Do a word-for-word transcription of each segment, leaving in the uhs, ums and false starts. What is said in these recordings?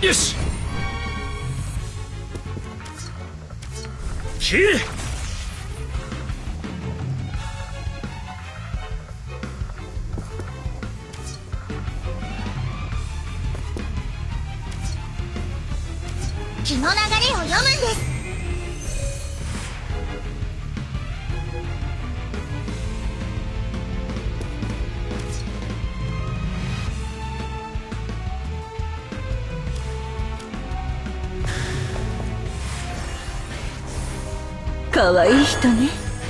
よし切れ。 気の流れを読むんです。 可愛い人ね。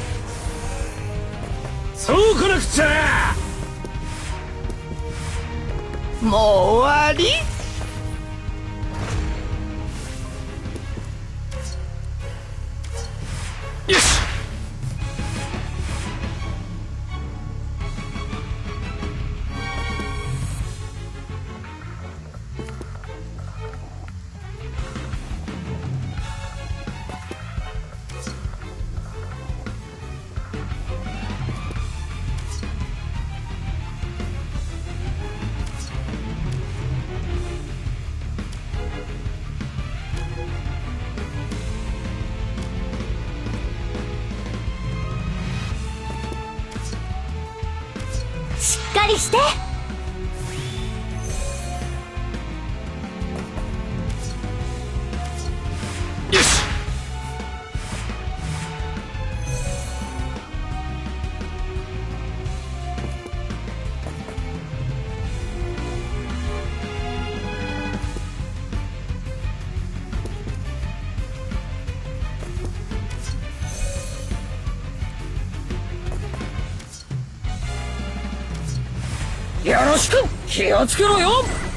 そうこなくちゃ。 もう終わり。 よししっかりして。 よしよろしく。気をつけろよ。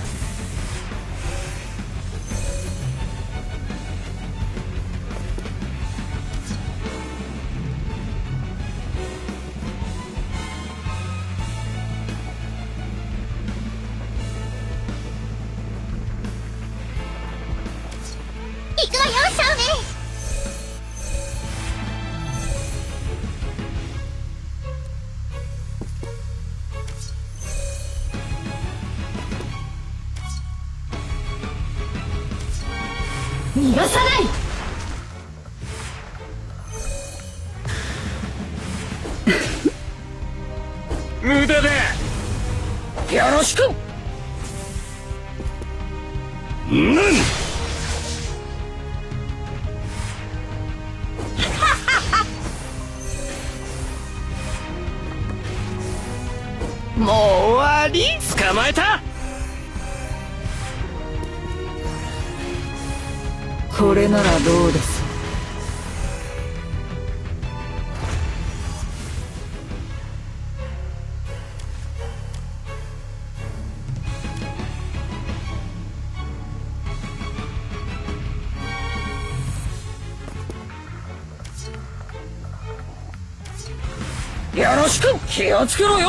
行くわよ、シャオメイ。逃がさない。 無駄だ。 よろしく。 うんもう終わり。 捕まえた。 これならどうです。 よろしく。気をつけろよ。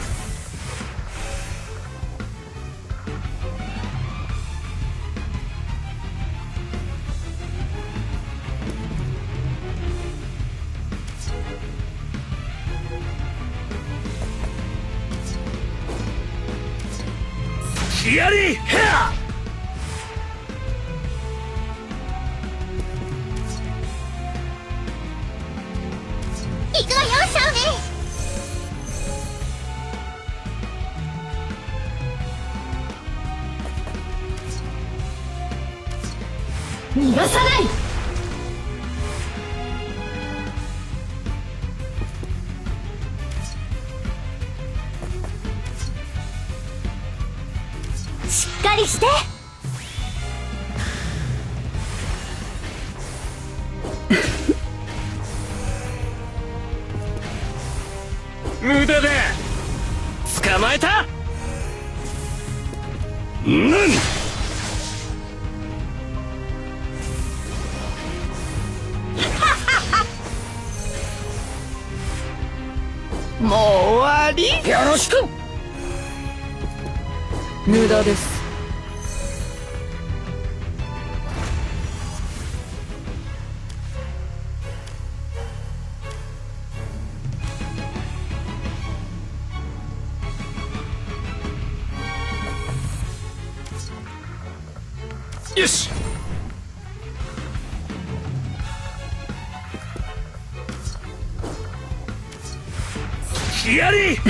やりへあ。 行くわよ、シャオメイ。逃がさない。しっかりして。 無駄だ。捕まえた。うんもう終わり。よろしく。 無駄です。 よし。やれ。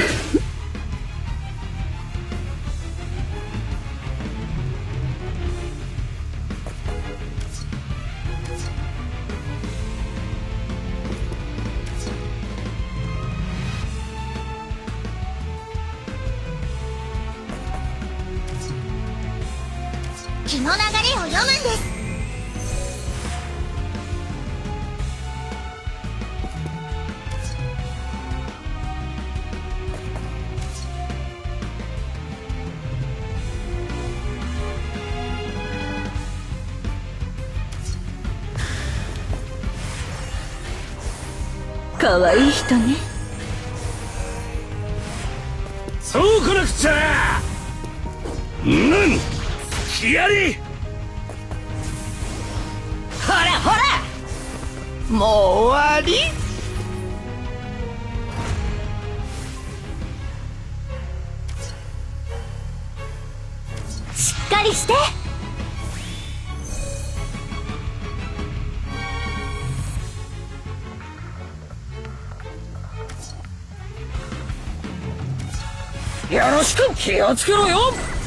気の流れを読むんです。 可愛い人ね。 そうこなくちゃ。なんやれ。 ほらほら、もう終わり。 しっかりして。 よろしく。気をつけろよ。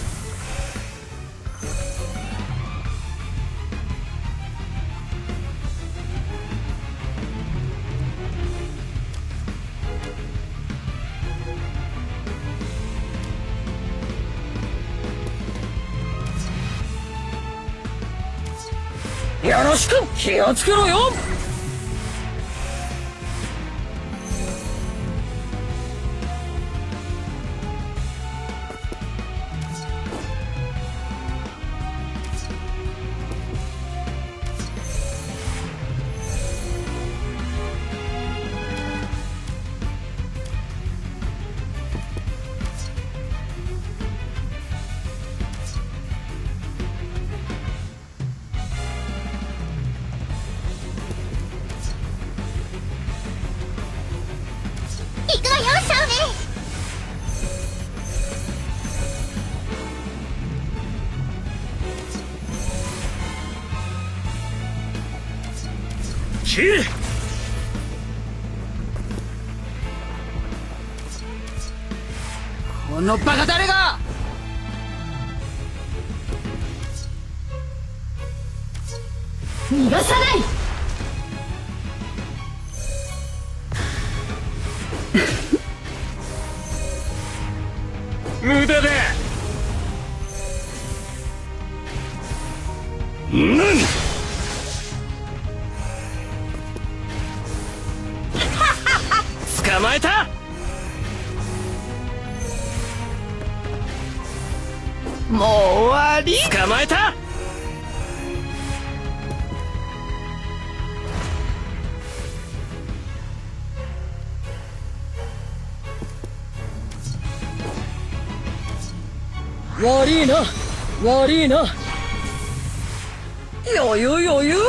よろしく。気をつけろよ。 行くわよ、シャオメイ。 切れ。 このバカ誰が。 逃がさない。 無駄だ。なん捕まえた。 もう終わり。 捕まえた。 悪いな悪いな。余裕余裕。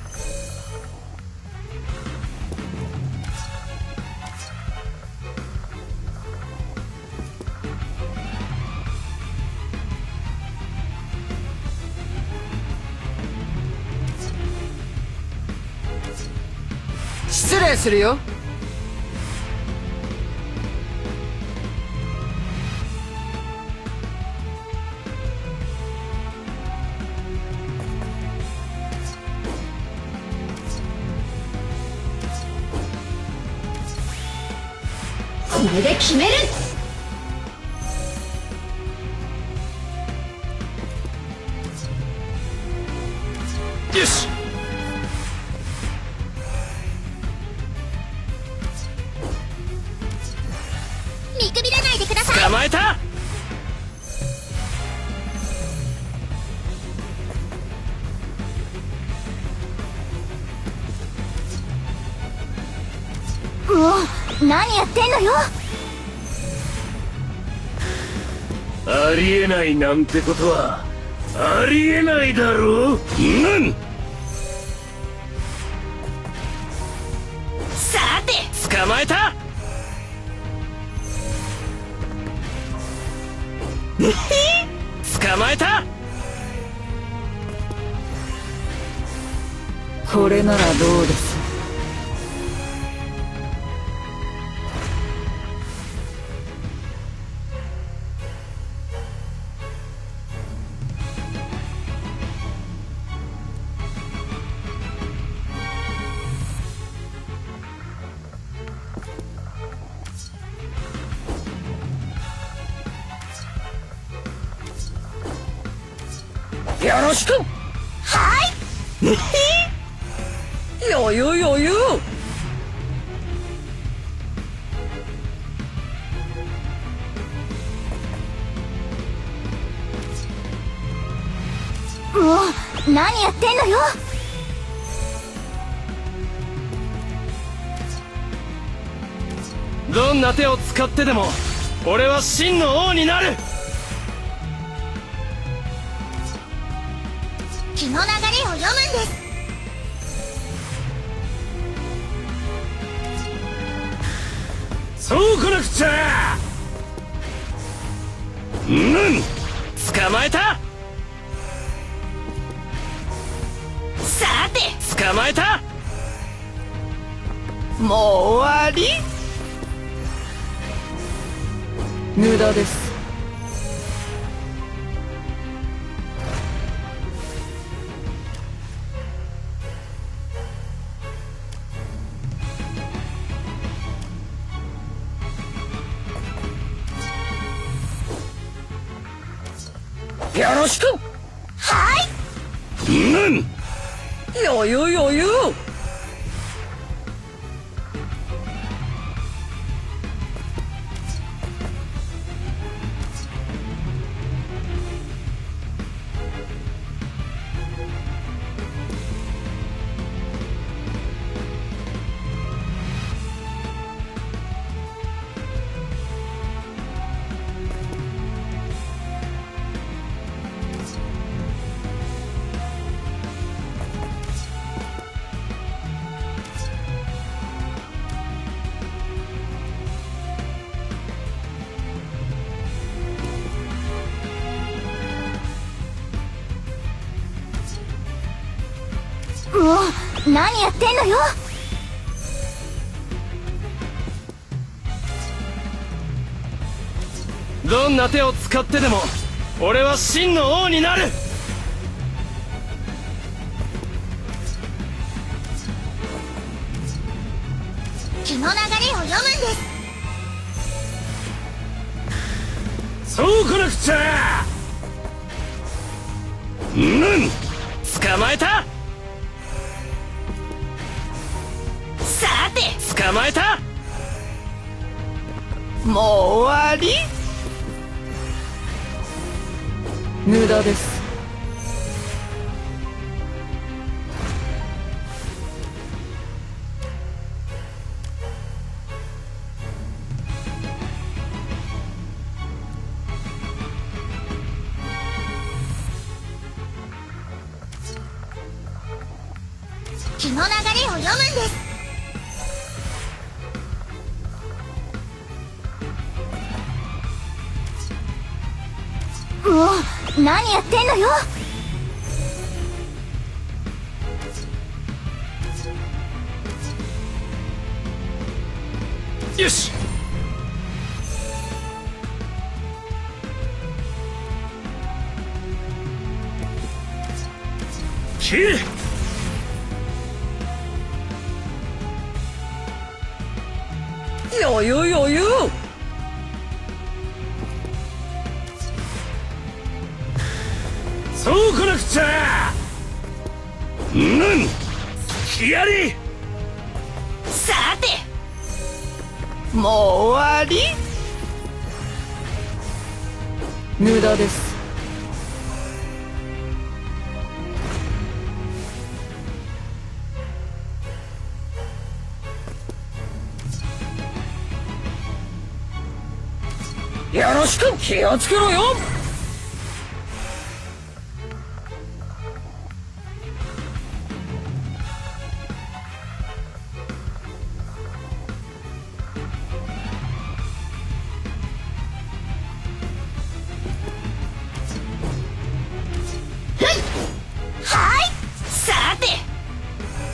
失礼するよ。 これで決める。 よし。 見くびらないでください。 捕まえた。 もう何やってんのよ。 ありえないなんてことはありえないだろう。なんさて捕まえた。捕まえた。 これならどうです？よろしく。 はい余裕余裕。 もう何やってんのよ。 どんな手を使ってでも俺は真の王になる。 気の流れを読むんです。 そうこなくちゃ。うん捕まえた。 さて捕まえた。もう終わり。 無駄です。よろしく。 はいうん余裕余裕。 もう何やってんのよ。 どんな手を使ってでも俺は真の王になる。 気の流れを読むんです。 そうこなくちゃ。うん捕まえた。 さて捕まえた。もう終わり。 無駄です。 気の流れを読むんです。もう何やってんのよ。 よし。 切れ。 余裕余裕。 そうこなくちゃ。うんやり。 さてもう終わり。 無駄です。よろしく。気をつけろよ。 はい。さて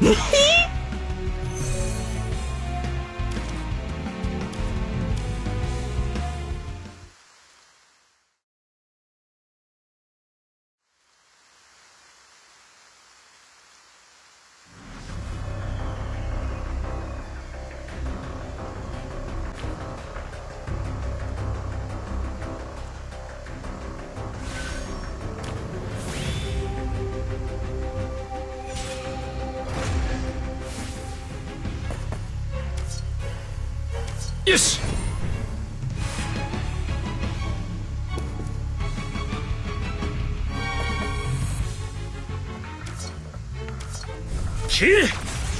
よし。切れ。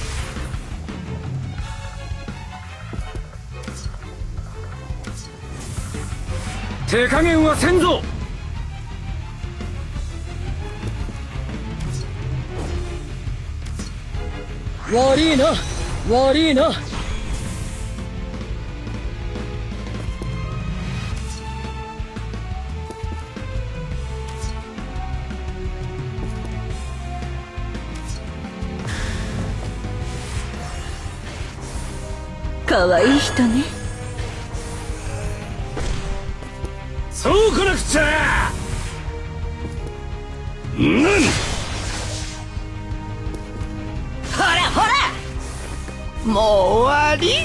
手加減はせんぞ。 悪いな悪いな。可愛い人ね。 そうこなくちゃ。うん。 ほらほら、もう終わり。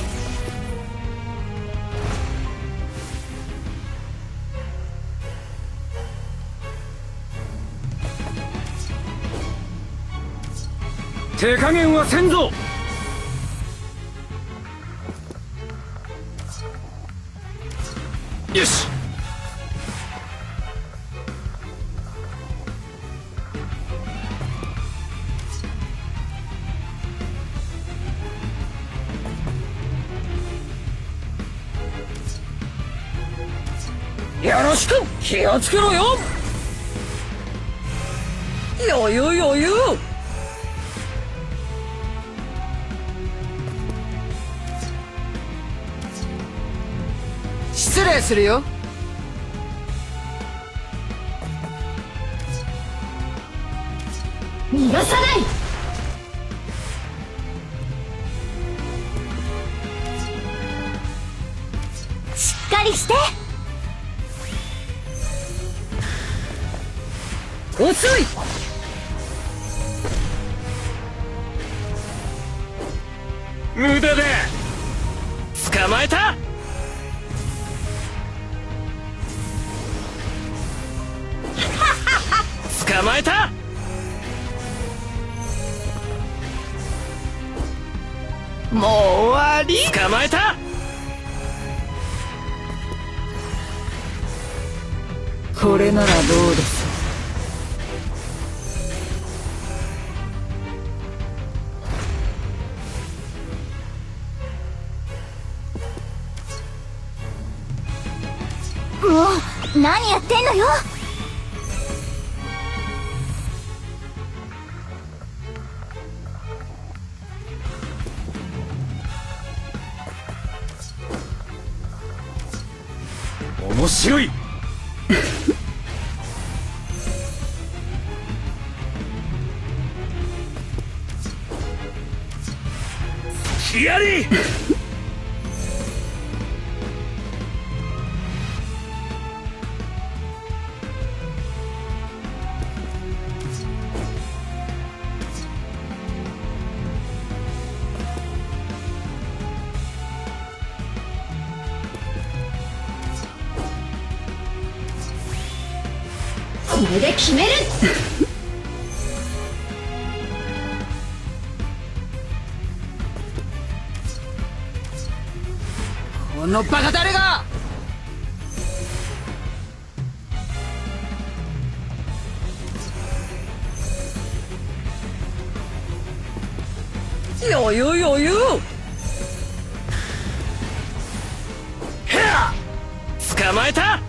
手加減はせんぞ。よし。 よろしく。気をつけろよ。余裕余裕。 失礼するよ。 逃がさない。しっかりして。 遅い。 無駄だ。捕まえた。捕まえた。 もう終わり。 捕まえた。 これならどうです。 もう何やってんのよ。 面白い。やれ。 これで決める。 このバカ誰が。 余裕余裕。 捕まえた。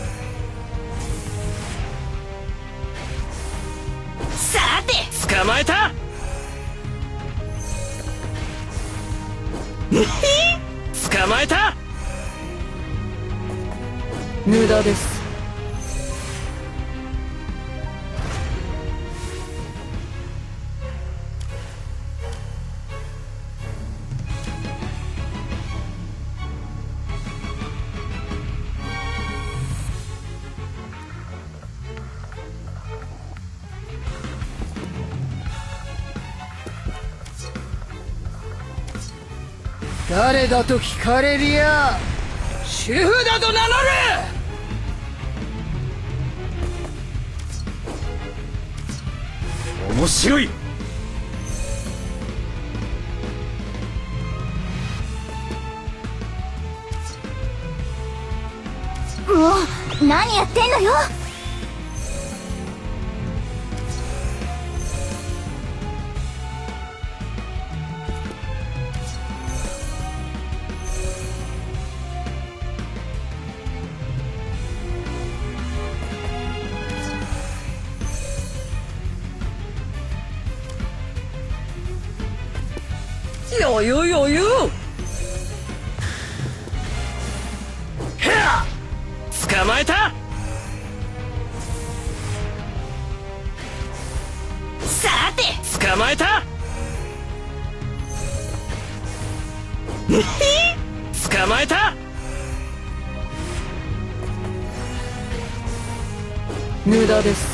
さて捕まえた。捕まえた。 無駄です。 誰だと聞かれりゃ主婦だと名乗る。 面白い。 もう何やってんのよ。 余裕余裕。 捕まえた。 さて捕まえた。捕まえた。 無駄です。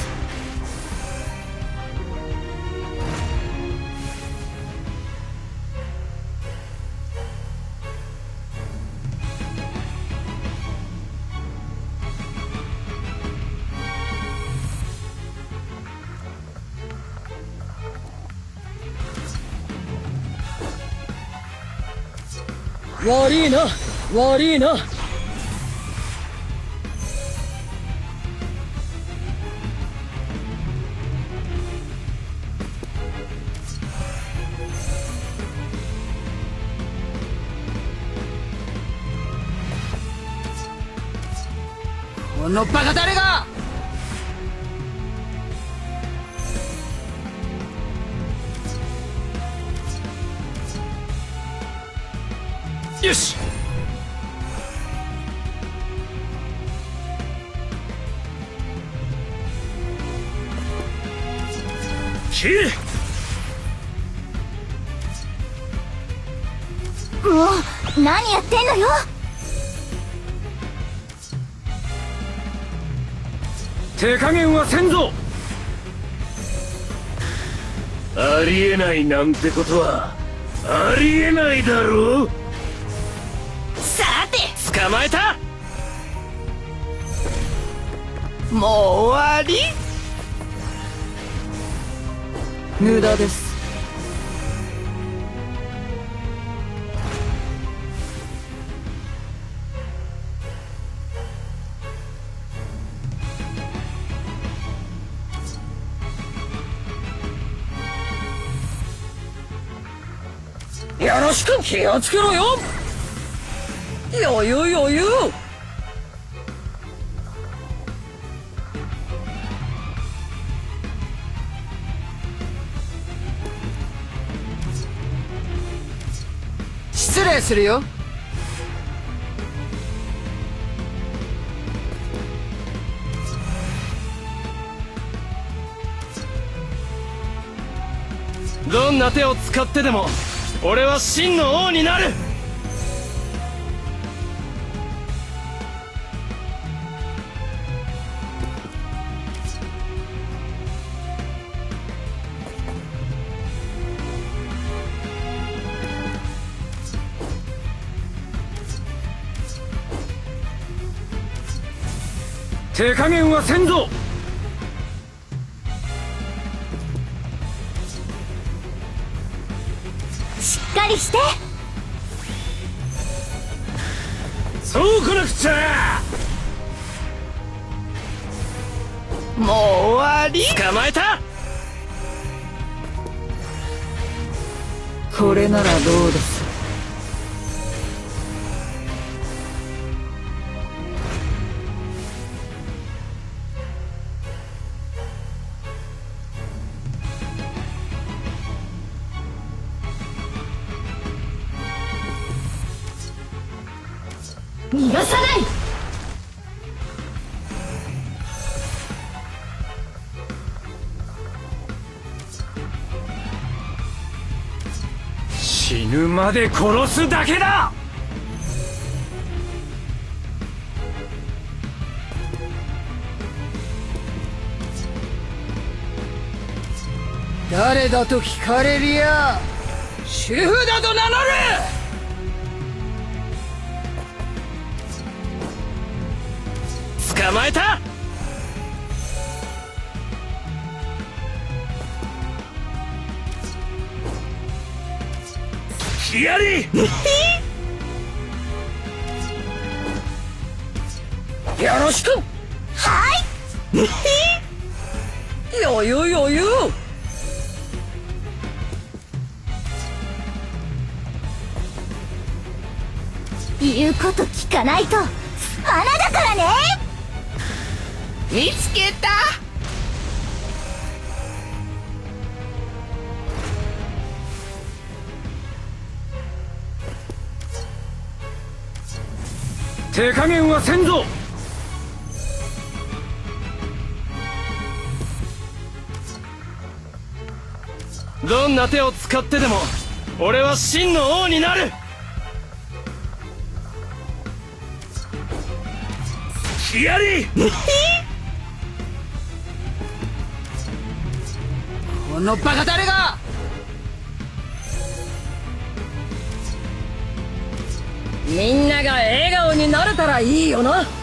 悪いな悪いな。このバカ誰が。 よし。切れ。 もう何やってんのよ。 手加減はせんぞ。ありえないなんてことはありえないだろう。 さて捕まえた。 もう終わり。無駄です。 よろしく。 気をつけろよ。余裕余裕。失礼するよ。 どんな手を使ってでも俺は真の王になる。手加減はせんぞ。 しっかりして。 そうこなくちゃ。 もう終わり。 捕まえた。 これならどうです。 逃がさない。 死ぬまで殺すだけだ。 誰だと聞かれりゃ主婦だと名乗る。 捕まえた。 やれ。 よろしく。 はい余裕余裕。 言うこと聞かないと穴だからね。 見つけた。 手加減はせんぞ。 どんな手を使ってでも俺は真の王になる。 やれ。 このバカ誰が。 みんなが笑顔になれたらいいよな。